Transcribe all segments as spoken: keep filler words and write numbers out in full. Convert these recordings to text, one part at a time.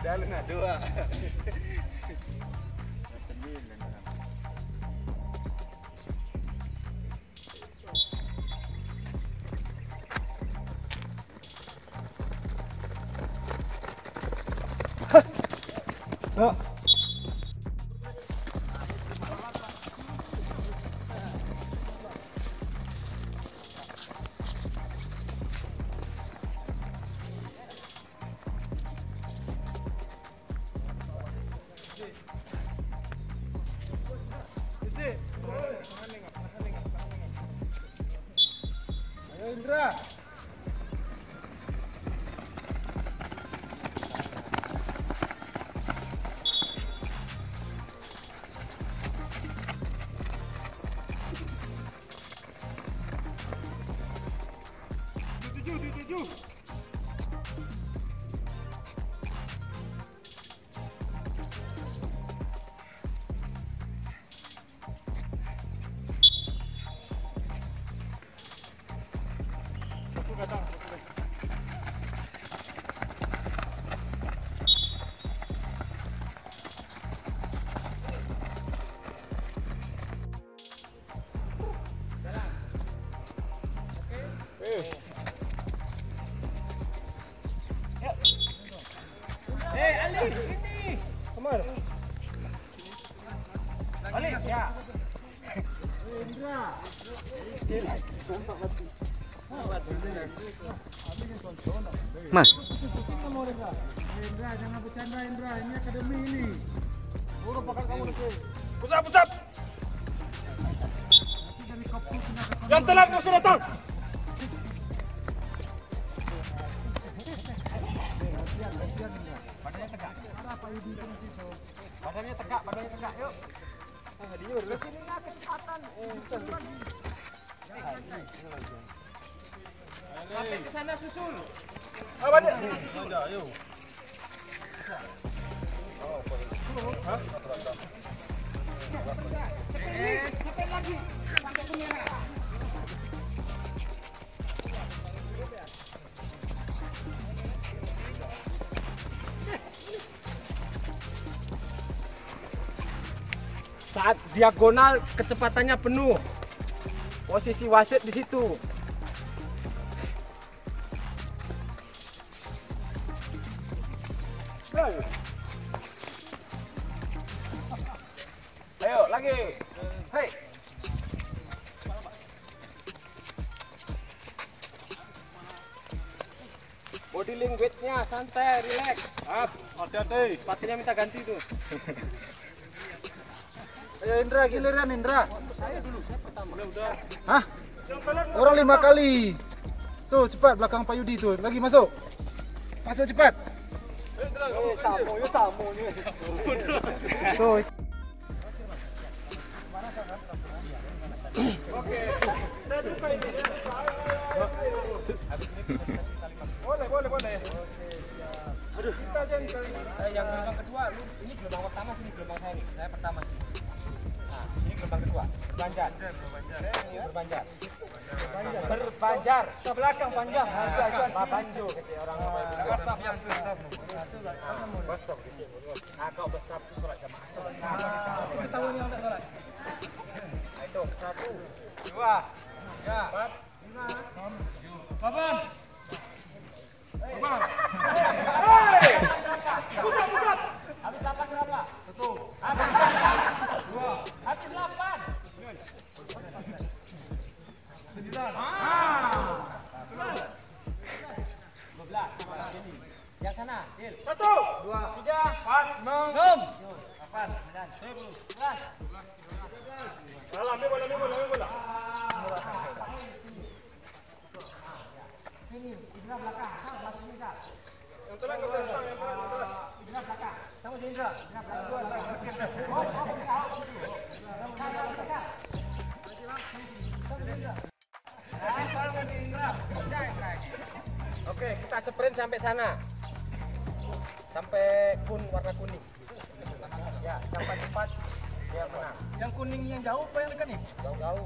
Udah lu nggak dua. Oh. Ayo Indra. Tujuh, tujuh, tujuh. Eh, Ali, ini. Kemana? Ali, ya. Indra. Mas. Indra, jangan bercanda Indra. Ini akademi ini. Burung pakai kamu di sini. Pusap, pusap. Nanti dari kopku kena ke Yang telat masih datang. Badannya tegak. Apa ini nanti so? Badannya tegak, badannya tegak. Yuk. Ah, diur. Ke sini lah kecepatan. Eh, sampai ke sana susul. Ah, balik. Ada, yuk. Oh, hah? Eh, sampai lagi. Sampai ke merah. Saat diagonal kecepatannya penuh. Posisi wasit di situ. Ayo lagi. Hei. Body language-nya santai, relax. Up, hati-hati. Sepatunya minta ganti tuh. Ayo Indra, giliran Indra. Saya dulu, saya pertama. Udah, udah. Hah? Orang lima kali. Tuh cepat belakang Pak Yudi tuh. Lagi masuk. Masuk cepat. Eh, tamu, yuk tamu. Tuh. Oke. Kita buka ini. Boleh, boleh, boleh. Aduh. Kita jangan kali. Eh, yang gelombang kedua, lu ini gelombang pertama sini, gelombang saya nih. Saya pertama sini. Nah, ini gelombang kedua. Berbanjar. Ini berbanjar. Berbanjar. Ke belakang panjang. Pak Banjo kecil orang apa itu. Besar yang besar. Besar kecil. Nah, kau besar tu surat jamaah. Kita tahu ini untuk surat. Itu satu, dua, tiga, empat, lima, enam, tujuh, delapan. Delapan. Hei! Pusat, pusat. Habis delapan berapa? Satu. Habis dua. Habis delapan. Sembilan. Ah. Dua belas. Yang sana, Dil. Satu, dua, tiga, empat, enam, enam, delapan, sembilan, sepuluh, sebelas. Bola, ambil bola, ambil bola, ambil bola. Sini, Indra belakang. Kau belakang Indra. Yang telah ke belakang, yang telah ke belakang. Indra belakang. Kamu di Indra. Indra belakang. Dua, belakang. Oh, oh, bisa. Kamu belakang. Oke, kita sprint sampai sana. Sampai kun warna kuning. Ya, sampai cepat dia menang. Yang kuning yang jauh apa yang dekat nih? Jauh-jauh.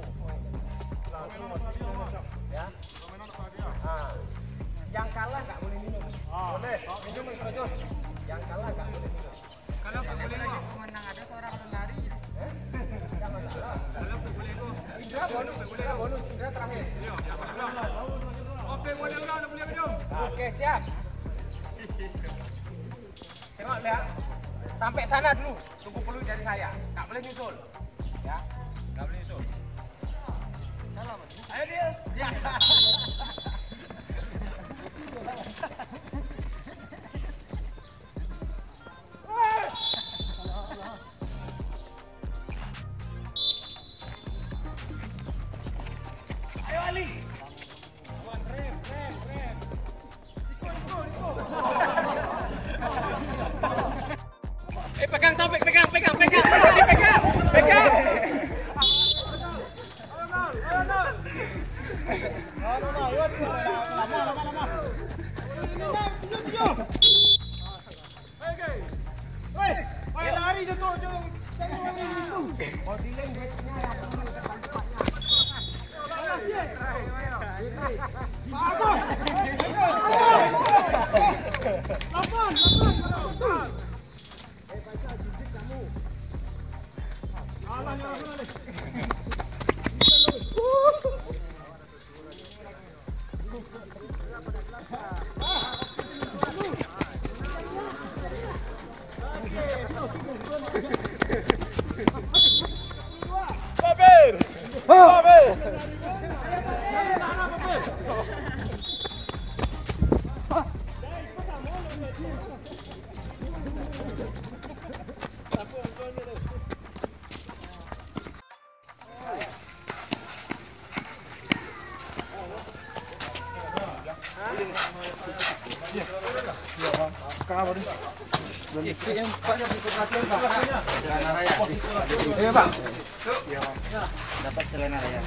Ya. Nah, yang kalah nggak boleh minum. Boleh. Minum terus. Yang kalah nggak boleh minum. Kalau nggak boleh kok. Menang ada seorang lari. Eh? Nggak masalah. Kalau nggak boleh kok. Indra bonus, boleh bonus. Indra terakhir. Oke, boleh udah, udah boleh minum. Oke, siap. Tengok lihat. Sampai sana dulu. Tunggu peluit dari saya. Nggak boleh nyusul. Ya. Nggak boleh nyusul. Salam. Ayo dia. Ya. Ayo Ali. Rem, rem, rem. Iko, iko, iko. Eh pegang topik, pegang, pegang, pegang, pegang, pegang, pegang. Lari jatuh, jangan lari itu. Body language-nya bagus. Lapan, lapan. Eh, baca jijik kamu. Alah, alah, alah. Babel! Babel! Iya bang. Dapat Selena Raya.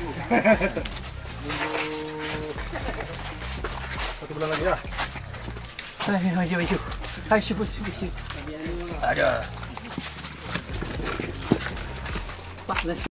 Satu bulan lagi ya. Ayo, ayo, ayo. Ayo, sibuk, sibuk, sibuk. Ada. Pak,